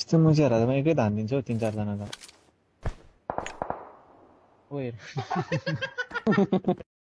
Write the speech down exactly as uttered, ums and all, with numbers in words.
यस्तो मुसिएर त म एकै धान दिन्छु हौ तिन चारजना त ओए